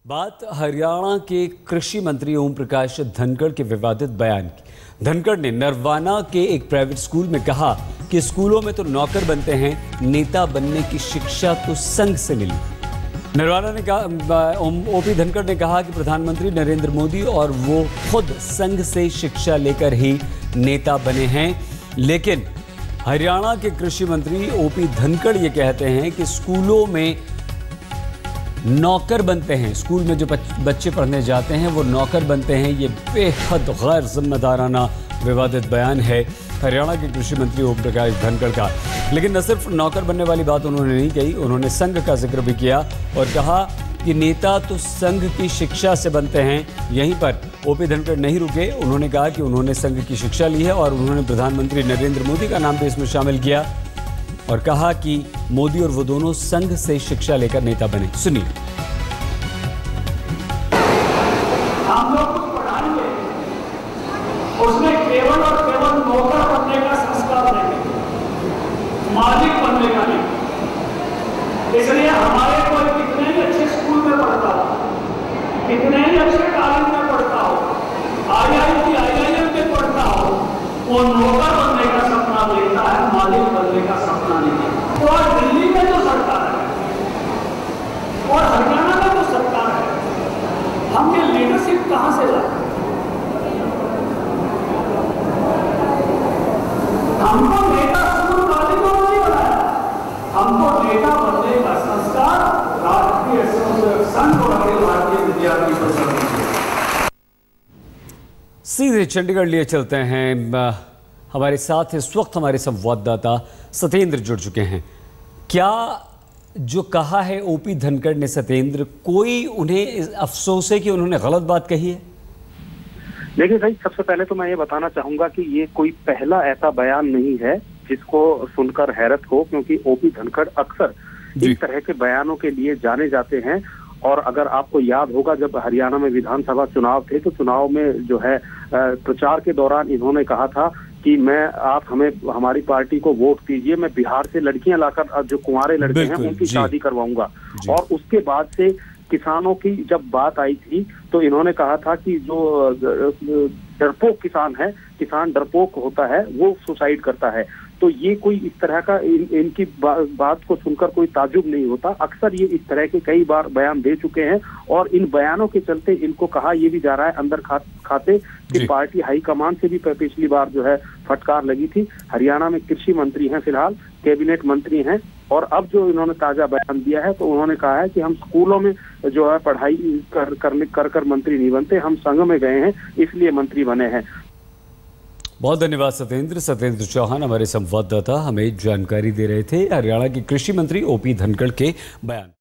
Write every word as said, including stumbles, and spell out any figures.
बात हरियाणा के कृषि मंत्री ओम प्रकाश धनखड़ के विवादित बयान की। धनखड़ ने नरवाना के एक प्राइवेट स्कूल में कहा कि स्कूलों में तो नौकर बनते हैं, नेता बनने की शिक्षा तो संघ से मिली। नरवाना ने कहा, ओपी धनखड़ ने कहा कि प्रधानमंत्री नरेंद्र मोदी और वो खुद संघ से शिक्षा लेकर ही नेता बने हैं। लेकिन हरियाणा के कृषि मंत्री ओपी धनखड़ ये कहते हैं कि स्कूलों में नौकर बनते हैं, स्कूल में जो बच्चे पढ़ने जाते हैं वो नौकर बनते हैं। ये बेहद गैर जिम्मेदाराना विवादित बयान है हरियाणा के कृषि मंत्री ओम प्रकाश धनखड़ का। लेकिन न सिर्फ नौकर बनने वाली बात उन्होंने नहीं कही, उन्होंने संघ का जिक्र भी किया और कहा कि नेता तो संघ की शिक्षा से बनते हैं। यहीं पर ओपी धनखड़ नहीं रुके, उन्होंने कहा कि उन्होंने संघ की शिक्षा ली है और उन्होंने प्रधानमंत्री नरेंद्र मोदी का नाम भी इसमें शामिल किया और कहा कि मोदी और वो दोनों संघ से शिक्षा लेकर नेता बने। सुनिए। हम लोग कुछ पढ़ाएंगे, उसमें केवल और केवल नौकर बनने का संस्कार देंगे, मालिक बनने का नहीं। इसलिए हमारे कोई कितने ही अच्छे स्कूल में पढ़ता हो, कितने ही अच्छे कॉलेज में पढ़ता हो, आई I T I I am में पढ़ता हो, वो नौकर बनने का सपना देखता है, मालिक बनने का सपना नहीं। तो आज दिल्ली में जो सरकार है और हरियाणा में जो सरकार है, हम ये लीडरशिप कहां से लाए? हमको नेता स्कूल कॉलेजों में नहीं बनाया, हमको नेता बनने का संस्कार राष्ट्रीय संघ और अखिल भारतीय विद्यार्थी परिषद। सीधे चंडीगढ़ लिए चलते हैं। हमारे साथ इस वक्त हमारे संवाददाता सत्येंद्र जुड़ चुके हैं। क्या जो कहा है ओपी धनखड़ ने, सत्येंद्र, कोई उन्हें अफसोस है कि उन्होंने गलत बात कही है? देखिए भाई, सबसे पहले तो मैं ये बताना चाहूंगा कि ये कोई पहला ऐसा बयान नहीं है जिसको सुनकर हैरत हो, क्योंकि ओपी धनखड़ अक्सर इस तरह के बयानों के लिए जाने जाते हैं। और अगर आपको याद होगा, जब हरियाणा में विधानसभा चुनाव थे तो चुनाव में जो है प्रचार के दौरान इन्होंने कहा था कि मैं आप हमें हमारी पार्टी को वोट दीजिए, मैं बिहार से लड़कियां लाकर जो कुंवारे लड़के हैं उनकी शादी करवाऊंगा। और उसके बाद से किसानों की जब बात आई थी तो इन्होंने कहा था कि जो डरपोक किसान है, किसान डरपोक होता है, वो सुसाइड करता है। तो ये कोई इस तरह का इन, इनकी बा, बात को सुनकर कोई ताजुब नहीं होता। अक्सर ये इस तरह के कई बार बयान दे चुके हैं और इन बयानों के चलते इनको कहा यह भी जा रहा है अंदर खा, खाते कि पार्टी हाईकमान से भी पिछली बार जो है फटकार लगी थी। हरियाणा में कृषि मंत्री हैं, फिलहाल कैबिनेट मंत्री हैं, और अब जो इन्होंने ताजा बयान दिया है तो उन्होंने कहा है कि हम स्कूलों में जो है पढ़ाई कर करने कर कर मंत्री नहीं बनते, हम संघ में गए हैं इसलिए मंत्री बने हैं। बहुत धन्यवाद सत्येंद्र। सत्येंद्र चौहान हमारे संवाददाता हमें जानकारी दे रहे थे हरियाणा के कृषि मंत्री ओपी धनखड़ के बयान।